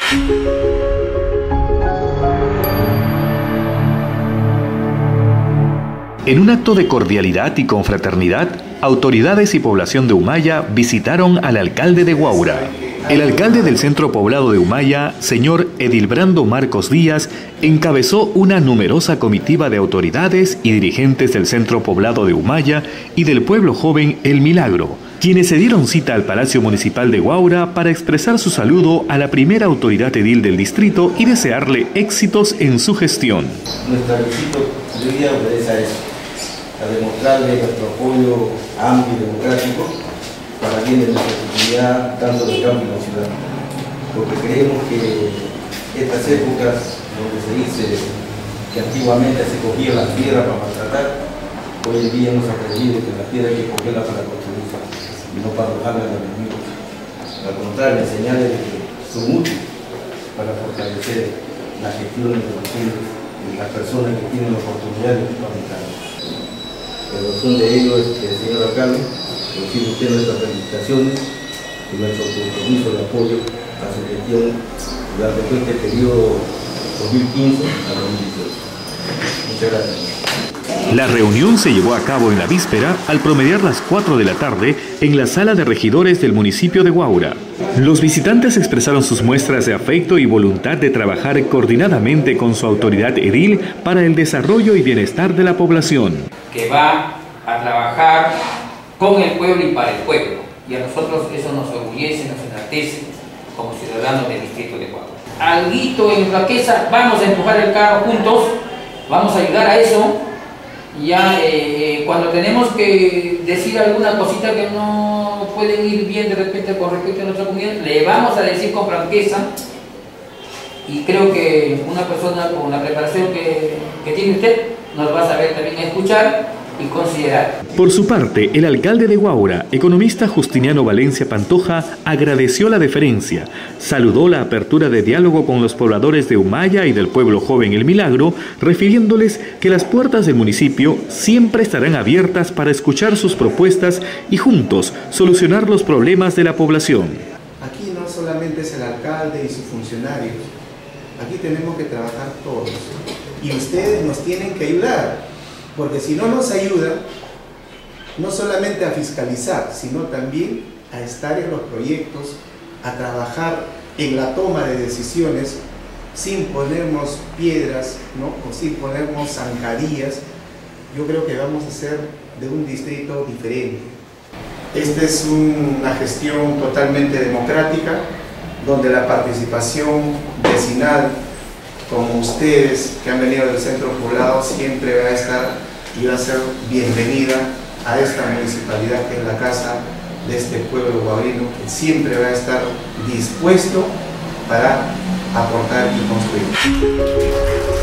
En un acto de cordialidad y confraternidad, autoridades y población de Humaya visitaron al alcalde de Huaura. El alcalde del centro poblado de Humaya, señor Edilbrando Marcos Díaz, encabezó una numerosa comitiva de autoridades y dirigentes del centro poblado de Humaya y del pueblo joven El Milagro, quienes se dieron cita al Palacio Municipal de Huaura para expresar su saludo a la primera autoridad edil del distrito y desearle éxitos en su gestión. Nuestra visita de día obedece a eso, a demostrarle nuestro apoyo amplio y democrático para bien de nuestra comunidad, tanto del campo y la ciudad. Porque creemos que estas épocas donde se dice que antiguamente se cogía la piedra para maltratar, hoy en día hemos aprendido que la piedra hay que cogerla para construir y no para arrojarla a los enemigos. Al contrario, enseñarles que son útiles para fortalecer las gestiones de los pueblos y las personas que tienen la oportunidad de implementar. La razón de ello es que el señor alcalde recibe usted nuestras felicitaciones y nuestro compromiso de apoyo a su gestión durante todo este periodo 2015 a 2018. Muchas gracias. La reunión se llevó a cabo en la víspera al promediar las 4 de la tarde en la sala de regidores del municipio de Huaura. Los visitantes expresaron sus muestras de afecto y voluntad de trabajar coordinadamente con su autoridad edil para el desarrollo y bienestar de la población. Que va a trabajar con el pueblo y para el pueblo. Y a nosotros eso nos orgullece, nos enaltece como ciudadanos del distrito de Huaura. Alguito en flaqueza, vamos a empujar el carro juntos, vamos a ayudar a eso. Ya cuando tenemos que decir alguna cosita que no pueden ir bien de repente con respecto a nuestra comunidad, le vamos a decir con franqueza, y creo que una persona con la preparación que tiene usted nos va a saber también escuchar y considerar. Por su parte, el alcalde de Huaura, economista Justiniano Valencia Pantoja, agradeció la deferencia, saludó la apertura de diálogo con los pobladores de Humaya y del pueblo joven El Milagro, refiriéndoles que las puertas del municipio siempre estarán abiertas para escuchar sus propuestas y juntos solucionar los problemas de la población. Aquí no solamente es el alcalde y sus funcionarios, aquí tenemos que trabajar todos y ustedes nos tienen que ayudar. Porque si no nos ayudan, no solamente a fiscalizar, sino también a estar en los proyectos, a trabajar en la toma de decisiones, sin ponernos piedras, ¿no? O sin ponernos zancadillas, yo creo que vamos a hacer de un distrito diferente. Esta es una gestión totalmente democrática, donde la participación vecinal, como ustedes que han venido del centro poblado, siempre va a estar y va a ser bienvenida a esta municipalidad que es la casa de este pueblo huaurino, que siempre va a estar dispuesto para aportar y construir.